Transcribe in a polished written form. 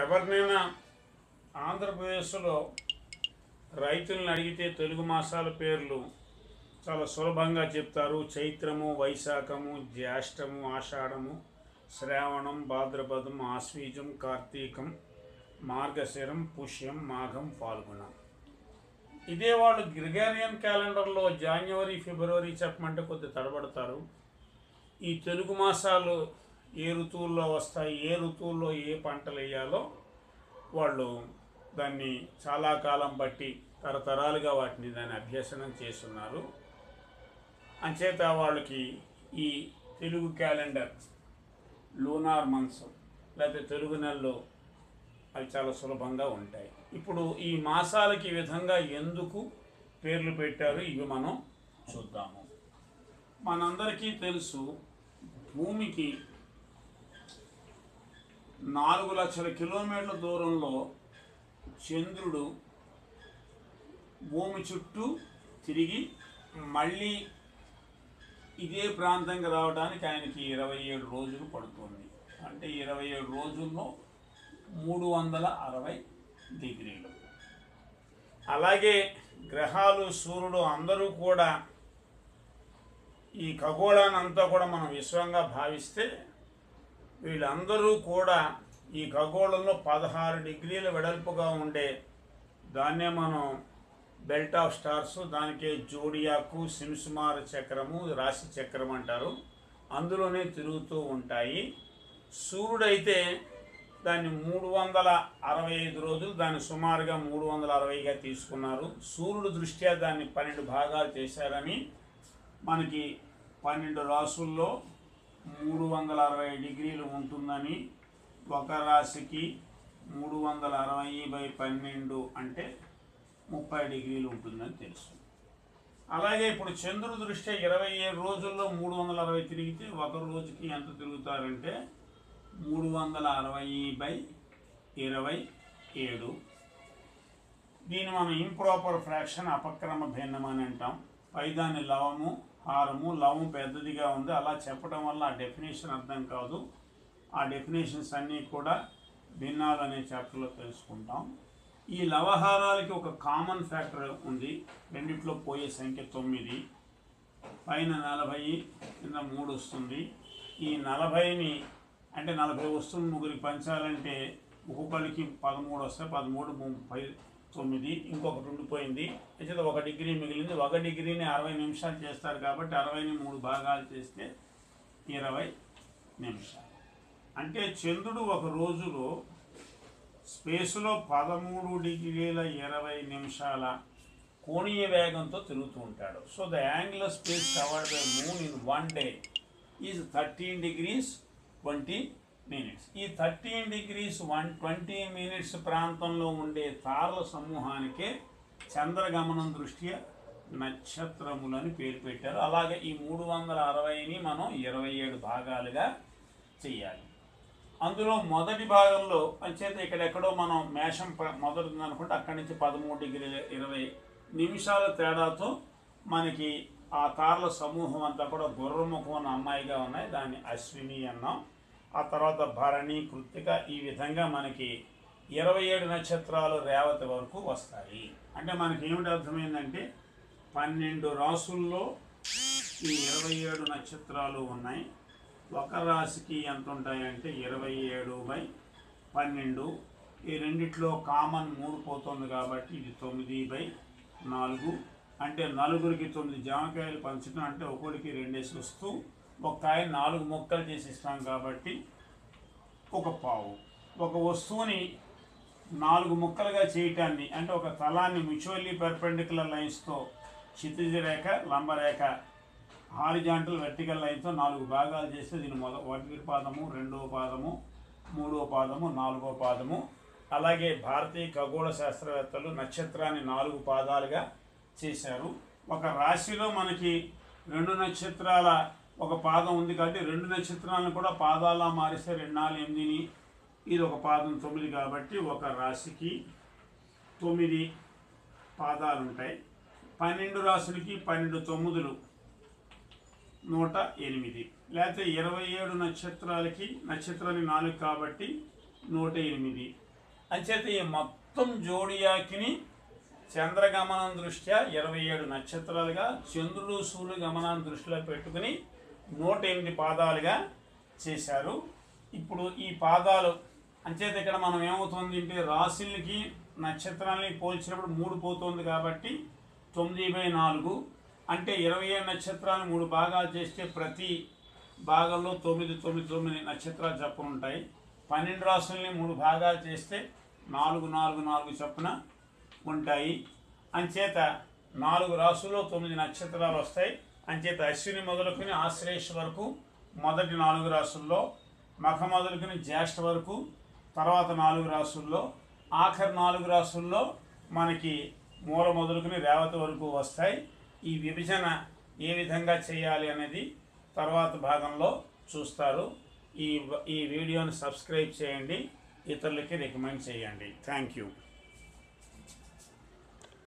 ఎవరినైనా ఆంధ్రప్రదేశ్లో రైతులను అడిగితే తెలుగు మాసాల పేర్లు చాలా సులభంగా చెప్తారు. చైత్రము, వైశాఖము, జ్యేష్టము, ఆషాఢము, శ్రావణం, భాద్రపదం, ఆశ్వీజం, కార్తీకం, మార్గశిరం, పుష్యం, మాఘం, ఫాల్గుణం. ఇదే వాళ్ళు గ్రిగేరియన్ క్యాలెండర్లో జనవరి, ఫిబ్రవరి చెప్పమంటే కొద్ది తడబడతారు. ఈ తెలుగు మాసాలు ఏ ఋతువుల్లో వస్తాయి, ఏ ఋతువుల్లో ఏ పంటలు వేయాలో వాళ్ళు దాన్ని చాలా కాలం బట్టి తరతరాలుగా దాన్ని అభ్యసనం చేస్తున్నారు. అంచేత వాళ్ళకి ఈ తెలుగు క్యాలెండర్, లూనార్ మంత్స్ లేకపోతే తెలుగు నెలలు అవి చాలా సులభంగా ఉంటాయి. ఇప్పుడు ఈ మాసాలకి ఈ విధంగా ఎందుకు పేర్లు పెట్టారు ఇవి మనం చూద్దాము. మనందరికీ తెలుసు, భూమికి 4 లక్షల కిలోమీటర్ల దూరంలో చంద్రుడు భూమి చుట్టూ తిరిగి మళ్ళీ ఇదే ప్రాంతంగా రావడానికి ఆయనకి 27 రోజులు పడుతుంది. అంటే 27 రోజుల్లో 360 డిగ్రీలు. అలాగే గ్రహాలు, సూర్యుడు అందరూ కూడా ఈ ఖగోళాన్ని అంతా కూడా మనం విశ్వంగా భావిస్తే వీళ్ళందరూ కూడా ఈ ఖగోళంలో 16 డిగ్రీల వెడల్పుగా ఉండే దాన్నే మనం బెల్ట్ ఆఫ్ స్టార్స్, దానికే జోడియాకు, సింసుమార చక్రము, రాశి చక్రం అంటారు. అందులోనే తిరుగుతూ ఉంటాయి. సూర్యుడైతే దాన్ని 365 రోజులు, దాన్ని సుమారుగా 360గా తీసుకున్నారు. సూర్యుడు దృష్ట్యా దాన్ని 12 భాగాలు చేశారని మనకి 12 రాసుల్లో 360 డిగ్రీలు ఉంటుందని, ఒక రాశికి 360/12 అంటే 30 డిగ్రీలు ఉంటుందని తెలుసు. అలాగే ఇప్పుడు చంద్రుడి దృష్ట్యా 27 రోజుల్లో 360 తిరిగితే ఒక రోజుకి ఎంత తిరుగుతారంటే 360/27. దీన్ని మనం ఇంప్రాపర్ ఫ్రాక్షన్, అపక్రమ భిన్నం అని అంటాం. పైదాన్ని లవము, హారము. లవం పెద్దదిగా ఉంది, అలా చెప్పడం వల్ల ఆ డెఫినేషన్ అర్థం కాదు. ఆ డెఫినేషన్స్ అన్నీ కూడా భిన్నాలు అనే చాప్టర్లో తెలుసుకుంటాం. ఈ లవహారాలకి ఒక కామన్ ఫ్యాక్టర్ ఉంది. రెండిట్లో పోయే సంఖ్య 9. పైన 40, కింద 3 వస్తుంది. ఈ 40ని అంటే 40 వస్తువులు ముగ్గురికి పంచాలంటే ఒక్కొక్కరికి 13 వస్తాయి. 13, 39, ఇంకొకటి ఉండిపోయింది. అయితే 1 డిగ్రీ మిగిలింది. 1 డిగ్రీని 60 నిమిషాలు చేస్తారు కాబట్టి 60ని 3 భాగాలు చేస్తే 20 నిమిషాలు. అంటే చంద్రుడు ఒక రోజులో స్పేస్లో 13°20' కోణీయ వేగంతో తిరుగుతూ ఉంటాడు. So the angular space covered by moon in 1 day is 13 degrees 20 minutes. ఈ 13 degrees 20 minutes ప్రాంతంలో ఉండే తారల సమూహానికే చంద్రగమనం దృష్ట్యా నక్షత్రములని పేరు పెట్టారు. అలాగే ఈ 360ని మనం 27 భాగాలుగా చేయాలి. అందులో మొదటి భాగంలో అంచేత ఇక్కడెక్కడో మనం మేషం మొదటిది అనుకుంటే అక్కడి నుంచి 13°20' తేడాతో మనకి ఆ తారల సమూహం అంతా కూడా గుర్రముఖం అన్న అమ్మాయిగా ఉన్నాయి. దాన్ని అశ్విని అన్నాం. ఆ తర్వాత భరణి, కృత్తిక, ఈ విధంగా మనకి 27 నక్షత్రాలు రేవతి వరకు వస్తాయి. అంటే మనకి ఏమిటి అర్థమైందంటే 12 రాసుల్లో ఈ 27 నక్షత్రాలు ఉన్నాయి. ఒక రాశికి ఎంత ఉంటాయంటే 27/12. ఈ రెండిట్లో కామన్ 3 పోతుంది కాబట్టి ఇది 9/4. అంటే నలుగురికి 9 జామకాయలు పంచడం అంటే ఒకరికి 2 వస్తూ ఒక కాయ 4 ముక్కలు చేసి ఇస్తాం కాబట్టి ఒక పావు. ఒక వస్తువుని 4 ముక్కలుగా చేయటాన్ని అంటే ఒక తలాన్ని మ్యూచువల్లీ పెర్పెండిక్యులర్ లైన్స్తో క్షితిజ రేఖ, లంబరేఖ, హారిజాంటల్ వెర్టికల్ లైన్తో 4 భాగాలు చేస్తే దీని మొదటి పాదము, రెండవ పాదము, మూడవ పాదము, నాలుగవ పాదము. అలాగే భారతీయ ఖగోళ శాస్త్రవేత్తలు నక్షత్రాన్ని 4 పాదాలుగా చేశారు. ఒక రాశిలో మనకి 2 నక్షత్రాల ఒక పాదం ఉంది కాబట్టి 2 నక్షత్రాలను కూడా పాదాలా మారిస్తే 2, 4, 8ని ఇది ఒక పాదం 9 కాబట్టి ఒక రాశికి 9 పాదాలు ఉంటాయి. 12 రాశులకి 12 9లు 108. లేకపోతే 27 నక్షత్రాలకి నక్షత్రాన్ని 4 కాబట్టి 108. అంచేత ఈ మొత్తం జోడియాకిని చంద్రగమనం దృష్ట్యా 27 నక్షత్రాలుగా, చంద్రుడు సూర్యుడు గమనాన్ని దృష్టిలో పెట్టుకుని 108 పాదాలుగా చేశారు. ఇప్పుడు ఈ పాదాలు అంచేత ఇక్కడ మనం ఏమవుతుంది అంటే రాశులకి నక్షత్రాలని పోల్చినప్పుడు 3 పోతుంది కాబట్టి 9/4 అంటే 27 నక్షత్రాలు 3 భాగాలు చేస్తే ప్రతి భాగంలో 9 నక్షత్రాలు చొప్పున ఉంటాయి. 12 రాశుల్ని 3 భాగాలు చేస్తే 4 చొప్పున ఉంటాయి. అంచేత 4 రాశుల్లో 9 నక్షత్రాలు వస్తాయి. అంచేత అశ్విని మొదలుకొని ఆశ్లేష వరకు మొదటి 4 రాశుల్లో, మఖ మొదలుకొని జ్యేష్ఠ వరకు తర్వాత 4 రాశుల్లో, ఆఖరి 4 రాశుల్లో మనకి మూల మొదలుకొని రేవతి వరకు వస్తాయి. ఈ విభజన ఏ విధంగా చేయాలి అనేది తర్వాత భాగంలో చూస్తారు. ఈ వీడియోని సబ్స్క్రైబ్ చేయండి, ఇతరులకి రికమెండ్ చేయండి. Thank you.